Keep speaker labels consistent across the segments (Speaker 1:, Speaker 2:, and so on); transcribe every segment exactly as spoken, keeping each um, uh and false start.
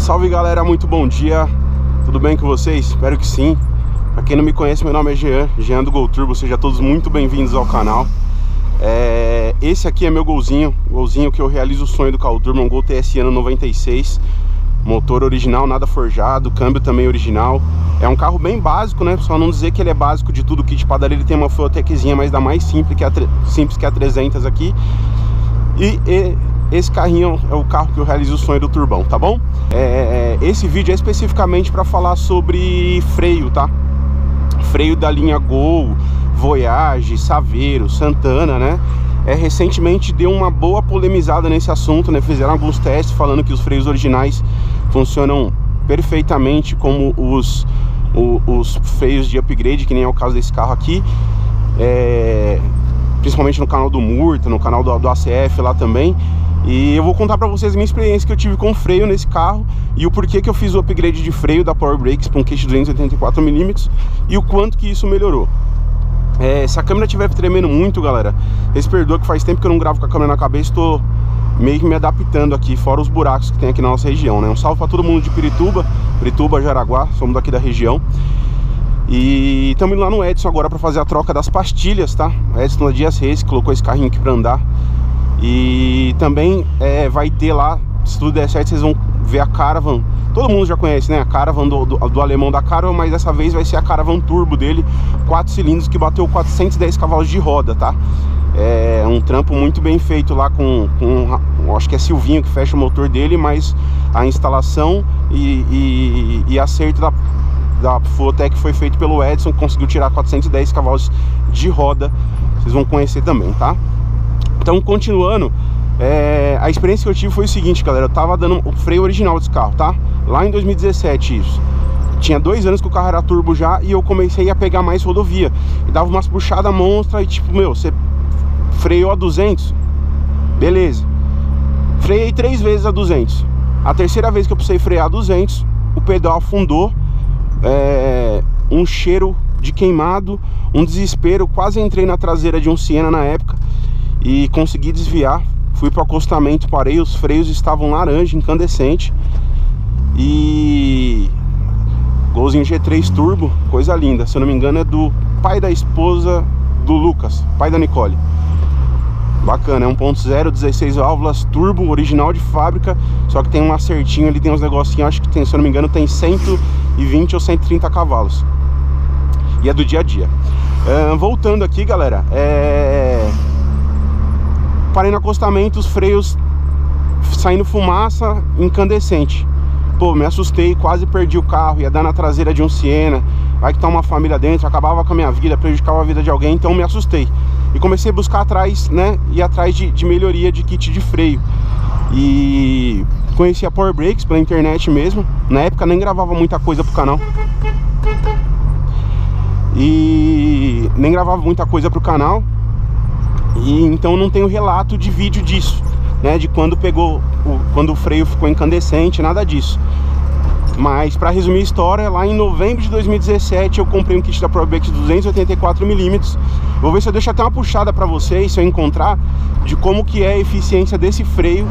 Speaker 1: Salve galera, muito bom dia, tudo bem com vocês? Espero que sim. Pra quem não me conhece, meu nome é Jean, Jean do Gol Turbo, sejam todos muito bem-vindos ao canal. é, Esse aqui é meu golzinho, golzinho que eu realizo o sonho do carro turbo, um Gol T S ano noventa e seis. Motor original, nada forjado, câmbio também original. É um carro bem básico, né? Só não dizer que ele é básico de tudo, kit padaria. Ele tem uma Fuelteczinha, mas da mais simples que a, simples que a trezentos aqui. E, e esse carrinho é o carro que eu realizo o sonho do turbão, tá bom? É, esse vídeo é especificamente para falar sobre freio, tá? Freio da linha Gol, Voyage, Saveiro, Santana, né? É, recentemente deu uma boa polemizada nesse assunto, né? Fizeram alguns testes falando que os freios originais funcionam perfeitamente como os, os, os freios de upgrade, que nem é o caso desse carro aqui. É, principalmente no canal do Murta, no canal do, do A C F lá também. E eu vou contar pra vocês a minha experiência que eu tive com freio nesse carro e o porquê que eu fiz o upgrade de freio da Power Brakes para um kit duzentos e oitenta e quatro milímetros e o quanto que isso melhorou. É, se a câmera estiver tremendo muito, galera, vocês perdoam que faz tempo que eu não gravo com a câmera na cabeça. Estou meio que me adaptando aqui, fora os buracos que tem aqui na nossa região, né? Um salve para todo mundo de Pirituba, Pirituba, Jaraguá, somos daqui da região. E estamos indo lá no Edson agora para fazer a troca das pastilhas, tá? O Edson da Dias Reis colocou esse carrinho aqui para andar. E também é, vai ter lá, se tudo der certo, vocês vão ver a Caravan. Todo mundo já conhece, né? A Caravan do, do, do alemão da Caravan, mas dessa vez vai ser a Caravan Turbo dele, quatro cilindros, que bateu quatrocentos e dez cavalos de roda, tá? É um trampo muito bem feito lá com, com acho que é Silvinho que fecha o motor dele, mas a instalação e, e, e acerto da, da Fueltec foi feito pelo Edson, que conseguiu tirar quatrocentos e dez cavalos de roda. Vocês vão conhecer também, tá? Então, continuando, é, a experiência que eu tive foi o seguinte, galera. Eu tava dando o freio original desse carro, tá? Lá em dois mil e dezessete, isso. Tinha dois anos que o carro era turbo já e eu comecei a pegar mais rodovia. E dava umas puxadas monstra e tipo, meu, você freou a duzentos? Beleza. Freiei três vezes a duzentos. A terceira vez que eu precisei frear a duzentos, o pedal afundou. É, um cheiro de queimado, um desespero. Quase entrei na traseira de um Siena na época. E consegui desviar, fui para o acostamento, parei, os freios estavam laranja, incandescente. E golzinho G três Turbo, coisa linda. Se eu não me engano é do pai da esposa do Lucas, pai da Nicole. Bacana, é um ponto zero, dezesseis válvulas, turbo, original de fábrica. Só que tem um acertinho ali, tem uns negocinhos, acho que tem, se eu não me engano tem cento e vinte ou cento e trinta cavalos. E é do dia a dia. uh, Voltando aqui, galera, é... parei no acostamento, os freios saindo fumaça incandescente. Pô, me assustei, quase perdi o carro. Ia dar na traseira de um Siena, vai que tá uma família dentro, acabava com a minha vida, prejudicava a vida de alguém. Então me assustei e comecei a buscar atrás, né, ir atrás de, de melhoria de kit de freio. E conheci a Power Brakes pela internet mesmo. Na época nem gravava muita coisa pro canal E nem gravava muita coisa pro canal E então não tenho relato de vídeo disso, né? De quando pegou, o, quando o freio ficou incandescente, nada disso. Mas para resumir a história, lá em novembro de dois mil e dezessete eu comprei um kit da Power Brakes de duzentos e oitenta e quatro milímetros. Vou ver se eu deixo até uma puxada para vocês, se eu encontrar, de como que é a eficiência desse freio.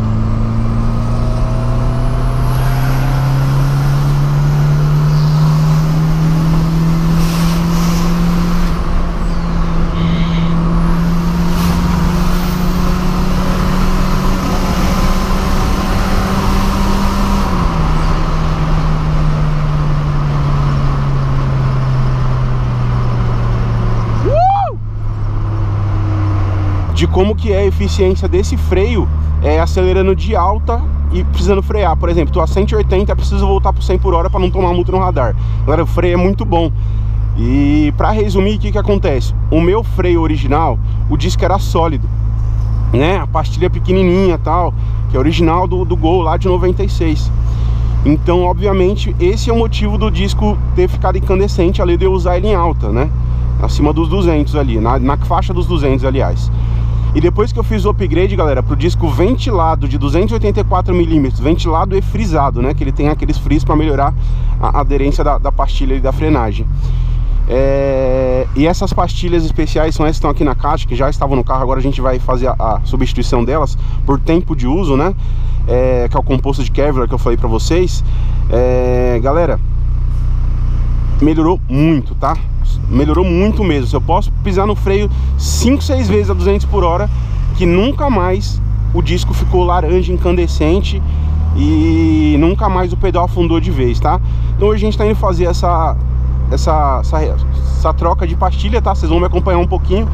Speaker 1: De como que é a eficiência desse freio é, acelerando de alta e precisando frear. Por exemplo, tô a cento e oitenta, preciso voltar para cem por hora para não tomar multa no radar. Agora o freio é muito bom. E para resumir, o que que acontece? O meu freio original, o disco era sólido, né? A pastilha pequenininha tal, que é original do, do Gol lá de noventa e seis. Então, obviamente, esse é o motivo do disco ter ficado incandescente, além de eu usar ele em alta, né? Acima dos duzentos ali, na, na faixa dos duzentos, aliás. E depois que eu fiz o upgrade, galera, pro disco ventilado de duzentos e oitenta e quatro milímetros, ventilado e frisado, né? Que ele tem aqueles frizz para melhorar a aderência da, da pastilha e da frenagem. É... E essas pastilhas especiais são essas que estão aqui na caixa, que já estavam no carro. Agora a gente vai fazer a, a substituição delas por tempo de uso, né? É... Que é o composto de Kevlar que eu falei pra vocês. É... Galera, melhorou muito, tá? Melhorou muito mesmo. Se eu posso pisar no freio cinco, seis vezes a duzentos por hora, que nunca mais o disco ficou laranja incandescente e nunca mais o pedal afundou de vez, tá? Então hoje a gente tá indo fazer essa, essa, essa, essa troca de pastilha, tá? Vocês vão me acompanhar um pouquinho.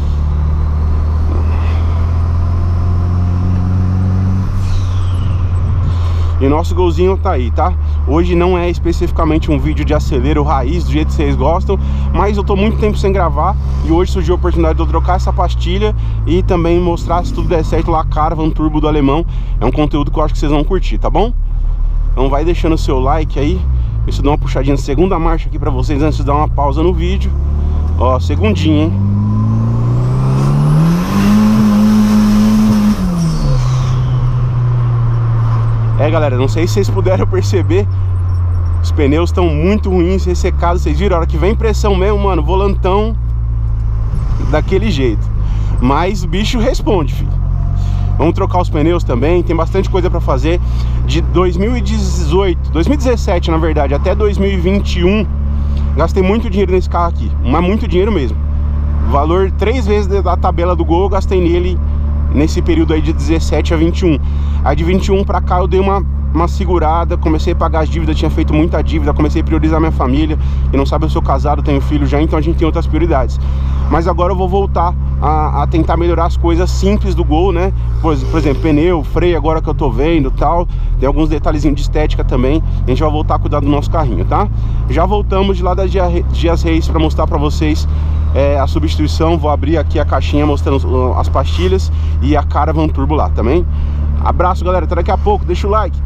Speaker 1: E o nosso golzinho tá aí, tá? Hoje não é especificamente um vídeo de acelero raiz, do jeito que vocês gostam, mas eu tô muito tempo sem gravar e hoje surgiu a oportunidade de eu trocar essa pastilha e também mostrar, se tudo der certo, lá a Caravan Turbo do alemão. É um conteúdo que eu acho que vocês vão curtir, tá bom? Então vai deixando o seu like aí. Deixa eu dar uma puxadinha de segunda marcha aqui pra vocês antes de dar uma pausa no vídeo. Ó, segundinha, hein? É, galera, não sei se vocês puderam perceber, os pneus estão muito ruins, ressecados. Vocês viram, a hora que vem pressão mesmo, mano, volantão daquele jeito. Mas o bicho responde, filho. Vamos trocar os pneus também, tem bastante coisa pra fazer. De dois mil e dezoito, dois mil e dezessete na verdade, até dois mil e vinte e um, gastei muito dinheiro nesse carro aqui, mas muito dinheiro mesmo. Valor três vezes da tabela do Gol eu gastei nele nesse período aí de dezessete a vinte e um. Aí de vinte e um pra cá eu dei uma, uma segurada, comecei a pagar as dívidas, tinha feito muita dívida, comecei a priorizar minha família. E não sabe, eu sou casado, tenho filho já, então a gente tem outras prioridades. Mas agora eu vou voltar a, a tentar melhorar as coisas simples do Gol, né? Por, por exemplo, pneu, freio, agora que eu tô vendo, tal. Tem alguns detalhezinhos de estética também. A gente vai voltar a cuidar do nosso carrinho, tá? Já voltamos de lá da Dias Reis pra mostrar pra vocês é, a substituição. Vou abrir aqui a caixinha mostrando as pastilhas e a Caravan Turbo lá também. Abraço, galera, até daqui a pouco, deixa o like.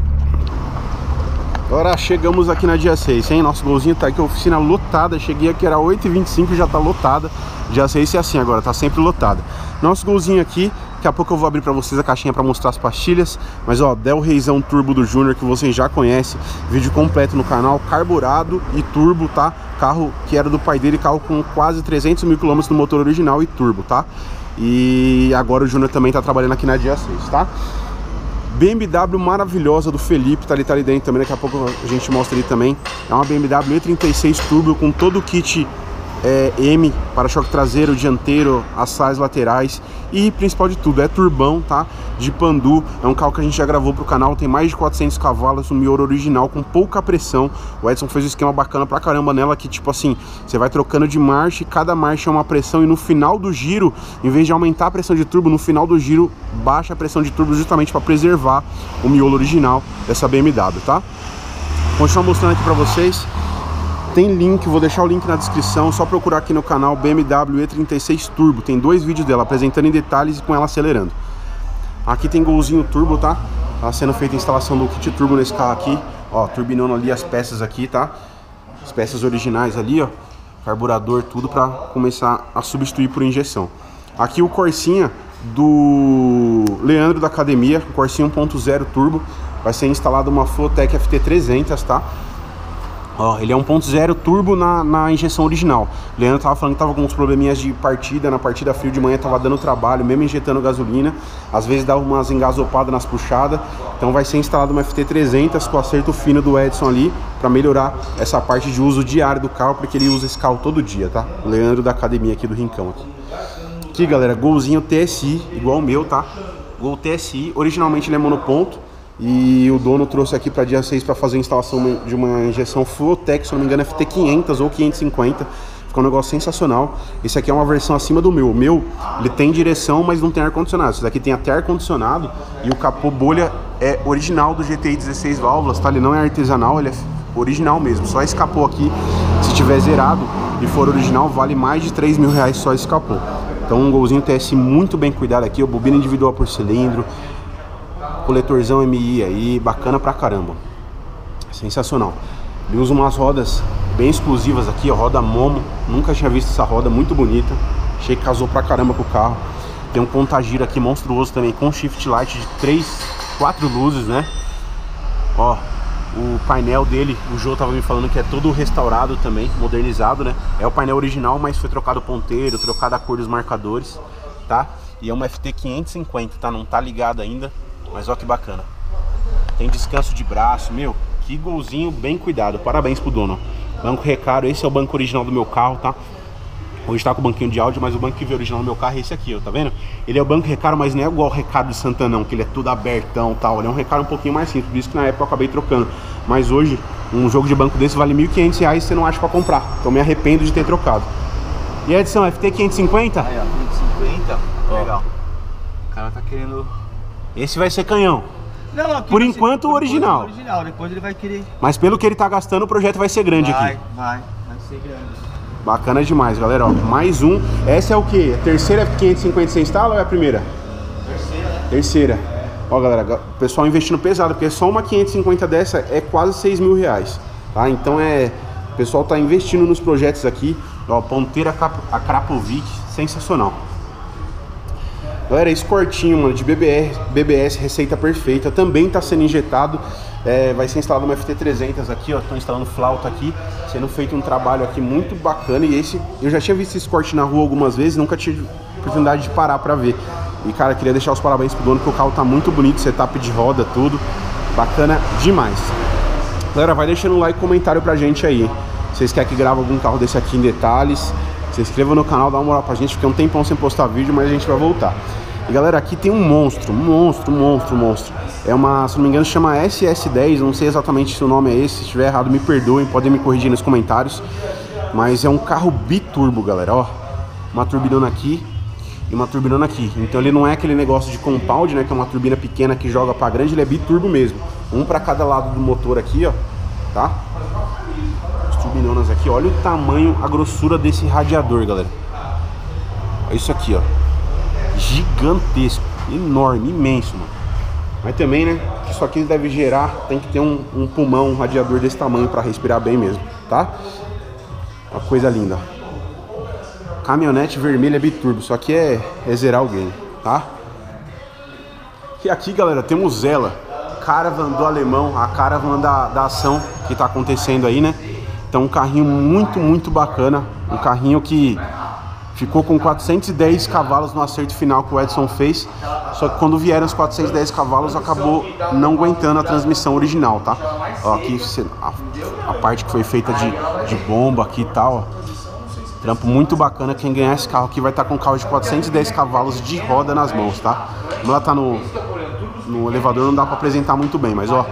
Speaker 1: Agora chegamos aqui na Dias Reis, hein? Nosso Golzinho tá aqui, a oficina lotada. Cheguei aqui, era oito e vinte e cinco e já tá lotada. Dias Reis é assim agora, tá sempre lotada. Nosso Golzinho aqui, daqui a pouco eu vou abrir pra vocês a caixinha pra mostrar as pastilhas. Mas ó, Del Reizão Turbo do Júnior, que vocês já conhecem. Vídeo completo no canal, carburado e turbo, tá? Carro que era do pai dele, carro com quase trezentos mil quilômetros no motor original e turbo, tá? E agora o Júnior também tá trabalhando aqui na Dias Reis, tá? B M W maravilhosa do Felipe, tá ali, tá ali dentro também, daqui a pouco a gente mostra ali também. É uma B M W E trinta e seis Turbo com todo o kit é, M, para-choque traseiro, dianteiro, as saias laterais e principal de tudo, é turbão, tá? De Pandu, é um carro que a gente já gravou pro canal, tem mais de quatrocentos cavalos, um Miura original com pouca pressão. O Edson fez um esquema bacana pra caramba nela, que tipo assim, você vai trocando de marcha e cada marcha é uma pressão e no final do giro, em vez de aumentar a pressão de turbo, no final do giro baixa a pressão de turbo justamente para preservar o miolo original dessa B M W, tá? Vou continuar mostrando aqui pra vocês. Tem link, vou deixar o link na descrição, só procurar aqui no canal B M W E trinta e seis Turbo. Tem dois vídeos dela, apresentando em detalhes e com ela acelerando. Aqui tem Golzinho Turbo, tá? Tá sendo feita a instalação do kit turbo nesse carro aqui. Ó, turbinando ali as peças aqui, tá? As peças originais ali, ó. Carburador, tudo pra começar a substituir por injeção. Aqui o Corsinha do Leandro da Academia, Corsinha um ponto zero Turbo. Vai ser instalada uma Flowtech F T trezentos, tá? Ó, ele é um ponto zero turbo na, na injeção original. O Leandro tava falando que tava com uns probleminhas de partida, na partida frio de manhã tava dando trabalho, mesmo injetando gasolina. Às vezes dava umas engasopadas nas puxadas. Então vai ser instalada uma F T trezentos com acerto fino do Edson ali, para melhorar essa parte de uso diário do carro, porque ele usa esse carro todo dia, tá? O Leandro da Academia aqui do Rincão. Aqui, aqui galera, Golzinho T S I, igual o meu, tá? Gol T S I, originalmente ele é monoponto. E o dono trouxe aqui para Dias Reis para fazer a instalação de uma injeção Flowtech, se não me engano F T quinhentos ou quinhentos e cinquenta. Ficou um negócio sensacional. Esse aqui é uma versão acima do meu. O meu, ele tem direção, mas não tem ar-condicionado. Esse daqui tem até ar-condicionado e o capô bolha é original do G T I dezesseis válvulas, tá? Ele não é artesanal, ele é original mesmo. Só esse capô aqui, se tiver zerado e for original, vale mais de três mil reais só esse capô. Então um Golzinho T S I muito bem cuidado aqui, ó, bobina individual por cilindro, coletorzão M I aí, bacana pra caramba. Sensacional. Ele usa umas rodas bem exclusivas aqui, ó, roda Momo. Nunca tinha visto essa roda, muito bonita. Achei que casou pra caramba com o carro. Tem um ponta-gira aqui monstruoso também, com shift light de três, quatro luzes, né? Ó, O painel dele, o Jô tava me falando que é todo restaurado também, modernizado, né? É o painel original, mas foi trocado o ponteiro, trocada a cor dos marcadores, tá? E é uma F T quinhentos e cinquenta, tá? Não tá ligado ainda, mas ó que bacana. Tem descanso de braço, meu, que golzinho bem cuidado. Parabéns pro dono. Banco Recaro, esse é o banco original do meu carro, tá? Hoje tá com o banquinho de áudio, mas o banco que veio original do meu carro é esse aqui, ó, tá vendo? Ele é o banco Recaro, mas não é igual o Recaro de Santana, não, que ele é todo abertão e tal. Ele é um Recaro um pouquinho mais simples, por isso que na época eu acabei trocando. Mas hoje, um jogo de banco desse vale mil e quinhentos reais e você não acha pra comprar. Então me arrependo de ter trocado. E a edição F T quinhentos e cinquenta?
Speaker 2: Aí, ó, quinhentos e cinquenta, ó. Legal. O cara tá querendo...
Speaker 1: Esse vai ser canhão.
Speaker 2: Não, não,
Speaker 1: por enquanto o original.
Speaker 2: original. Depois ele vai querer...
Speaker 1: Mas pelo que ele tá gastando, o projeto vai ser grande
Speaker 2: vai,
Speaker 1: aqui.
Speaker 2: Vai, vai, vai ser grande.
Speaker 1: Bacana demais, galera, ó, mais um. Essa é o que? A terceira F quinhentos e cinquenta você instala ou é a primeira?
Speaker 2: Terceira, né? Terceira.
Speaker 1: Ó, galera, o pessoal investindo pesado, porque só uma quinhentos e cinquenta dessa é quase seis mil reais, tá? Então é... O pessoal tá investindo nos projetos aqui. Ó, ponteira a Krapovic, sensacional. Galera, esse cortinho, mano, de B B S, B B S, receita perfeita, também tá sendo injetado. É, vai ser instalado uma F T trezentos aqui, ó. Tô instalando flauta aqui, sendo feito um trabalho aqui muito bacana. E esse, eu já tinha visto esse corte na rua algumas vezes, nunca tive oportunidade de parar pra ver. E cara, queria deixar os parabéns pro dono, porque o carro tá muito bonito, setup de roda, tudo bacana demais. Galera, vai deixando um like e comentário pra gente aí. Vocês querem que grave algum carro desse aqui em detalhes? Se inscreva no canal, dá uma moral pra gente, porque é um tempão sem postar vídeo, mas a gente vai voltar. E galera, aqui tem um monstro, um monstro, um monstro, um monstro. É uma, se não me engano, chama S S dez, não sei exatamente se o nome é esse. Se estiver errado, me perdoem, podem me corrigir nos comentários. Mas é um carro biturbo, galera, ó. Uma turbinona aqui e uma turbinona aqui. Então ele não é aquele negócio de compound, né, que é uma turbina pequena que joga pra grande, ele é biturbo mesmo. Um pra cada lado do motor aqui, ó, tá? As turbinonas aqui, olha o tamanho, a grossura desse radiador, galera. Olha isso aqui, ó. Gigantesco, enorme, imenso, mano. Mas também, né, isso aqui deve gerar, tem que ter um, um pulmão, um radiador desse tamanho pra respirar bem mesmo, tá? Uma coisa linda. Caminhonete vermelha biturbo, isso aqui é, é zerar o game, tá? E aqui, galera, temos ela, Caravan do alemão, a Caravan da, da ação que tá acontecendo aí, né? Então um carrinho muito, muito bacana, um carrinho que ficou com quatrocentos e dez cavalos no acerto final que o Edson fez. Só que quando vieram os quatrocentos e dez cavalos, acabou não aguentando a transmissão original, tá? Ó, aqui a, a parte que foi feita de, de bomba aqui e tal, ó. Trampo muito bacana. Quem ganhar esse carro aqui vai estar com um carro de quatrocentos e dez cavalos de roda nas mãos, tá? Como ela tá no, no elevador, não dá pra apresentar muito bem, mas ó,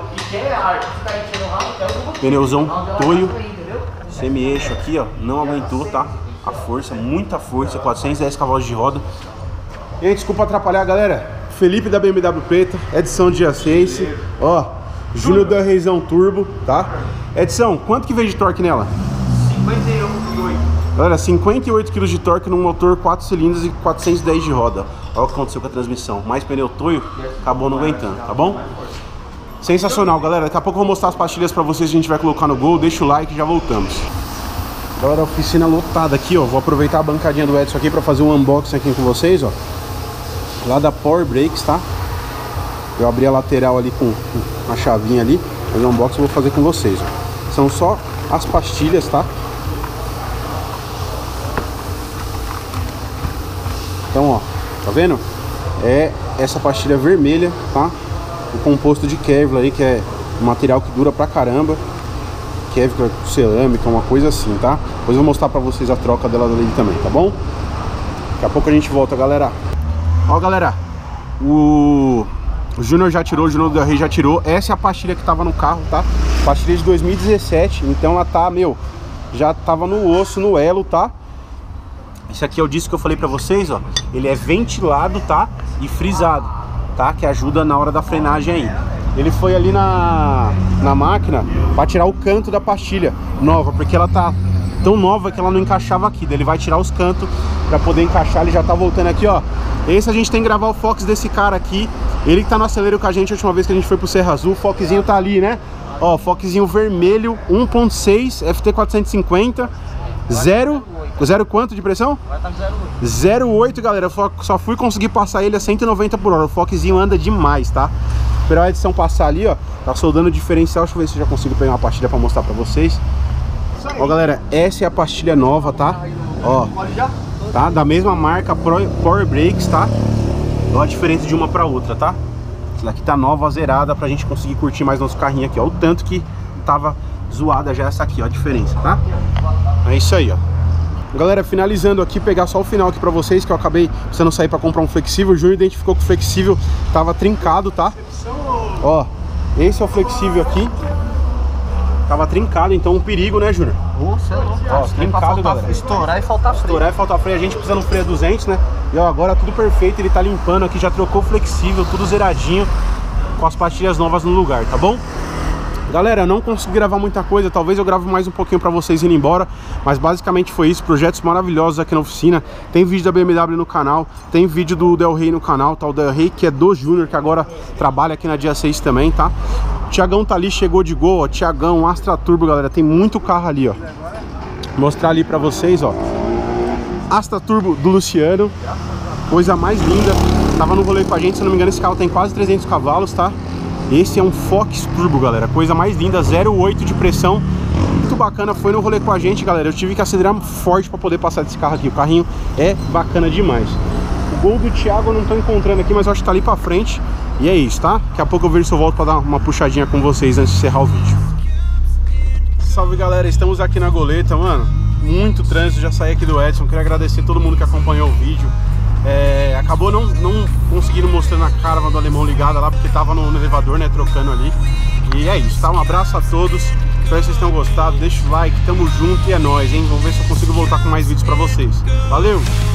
Speaker 1: pneuzão Toyo, semi-eixo aqui, ó, não aguentou, tá? A força, muita força, quatrocentos e dez cavalos de roda. E aí, desculpa atrapalhar, galera. Felipe da B M W Preta, edição dia seis, ó, Júnior da Reizão Turbo, tá? Edição, quanto que veio de torque nela?
Speaker 2: cinquenta e oito.
Speaker 1: Galera, cinquenta e oito quilos de torque num motor quatro cilindros e quatrocentos e dez de roda. Olha o que aconteceu com a transmissão. Mais pneu Toyo, acabou não aguentando, tá bom? Sensacional, galera. Daqui a pouco eu vou mostrar as pastilhas pra vocês, a gente vai colocar no Gol. Deixa o like e já voltamos. Galera, oficina lotada aqui, ó. Vou aproveitar a bancadinha do Edson aqui pra fazer um unboxing aqui com vocês, ó. Lá da Power Brakes, tá? Eu abri a lateral ali com a chavinha ali. Mas o unboxing eu vou fazer com vocês, ó. São só as pastilhas, tá? Então, ó, tá vendo? É essa pastilha vermelha, tá? O composto de Kevlar aí, que é um material que dura pra caramba. Kevlar cerâmica, uma coisa assim, tá? Depois eu vou mostrar pra vocês a troca dela ali também, tá bom? Daqui a pouco a gente volta, galera. Ó, galera, o, o Júnior já tirou, o Júnior da Rei já tirou. Essa é a pastilha que tava no carro, tá? Pastilha de dois mil e dezessete, então ela tá, meu, já tava no osso, no elo, tá? Esse aqui é o disco que eu falei pra vocês, ó. Ele é ventilado, tá? E frisado, tá? Que ajuda na hora da frenagem aí. Ele foi ali na, na máquina pra tirar o canto da pastilha nova, porque ela tá tão nova que ela não encaixava aqui. Daí ele vai tirar os cantos pra poder encaixar. Ele já tá voltando aqui, ó. Esse a gente tem que gravar o Fox desse cara aqui. Ele que tá no acelero com a gente a última vez que a gente foi pro Serra Azul. O Foxzinho tá ali, né? Ó, Foxzinho vermelho, um ponto seis, F T quatrocentos e cinquenta. Zero, zero quanto de pressão?
Speaker 2: Vai estar zero oito.
Speaker 1: zero oito, galera. Eu só fui conseguir passar ele a cento e noventa por hora. O Foxzinho anda demais, tá? esperar a edição passar ali, ó. Tá soldando o diferencial. Deixa eu ver se eu já consigo pegar uma pastilha pra mostrar pra vocês. Ó, galera, essa é a pastilha nova, tá? Ó, tá? Da mesma marca, Power Brakes, tá? Olha a diferença de uma pra outra, tá? Essa daqui tá nova, zerada, pra gente conseguir curtir mais nosso carrinho aqui, ó. O tanto que tava zoada já essa aqui, ó, a diferença, tá? É isso aí, ó. Galera, finalizando aqui, pegar só o final aqui pra vocês, que eu acabei precisando sair pra comprar um flexível. O Júnior identificou que o flexível tava trincado, tá? Ó, esse é o flexível aqui. Tava trincado, então um perigo, né, Júnior?
Speaker 2: Nossa, é louco.
Speaker 1: Ó, trincado, galera.
Speaker 2: Estourar e faltar freio.
Speaker 1: Estourar e faltar freio. A gente precisa no freio duzentos, né? E ó, agora tudo perfeito. Ele tá limpando aqui, já trocou o flexível, tudo zeradinho, com as pastilhas novas no lugar, tá bom? Galera, eu não consegui gravar muita coisa. Talvez eu grave mais um pouquinho pra vocês indo embora. Mas basicamente foi isso. Projetos maravilhosos aqui na oficina. Tem vídeo da B M W no canal. Tem vídeo do Del Rey no canal, tá? O Del Rey, que é do Júnior, que agora trabalha aqui na Dia seis também, tá? O Thiagão tá ali, chegou de gol, ó. Thiagão, Astra Turbo, galera. Tem muito carro ali, ó. Vou mostrar ali pra vocês, ó. Astra Turbo do Luciano. Coisa mais linda. Tava no rolê com a gente, se não me engano, esse carro tem quase trezentos cavalos, tá? Esse é um Fox Turbo, galera. Coisa mais linda, zero vírgula oito de pressão. Muito bacana, foi no rolê com a gente, galera. Eu tive que acelerar forte pra poder passar desse carro aqui. O carrinho é bacana demais. O Gol do Thiago eu não tô encontrando aqui, mas eu acho que tá ali pra frente. E é isso, tá? Daqui a pouco eu vejo se eu volto pra dar uma puxadinha com vocês antes de encerrar o vídeo. Salve, galera, estamos aqui na Goleta, mano. Muito trânsito, já saí aqui do Edson. Queria agradecer a todo mundo que acompanhou o vídeo. É, acabou não, não conseguindo mostrar a caravana do alemão ligada lá, porque tava no, no elevador, né, trocando ali. E é isso, tá? Um abraço a todos. Espero que vocês tenham gostado. Deixa o like, tamo junto e é nóis, hein? Vamos ver se eu consigo voltar com mais vídeos pra vocês. Valeu!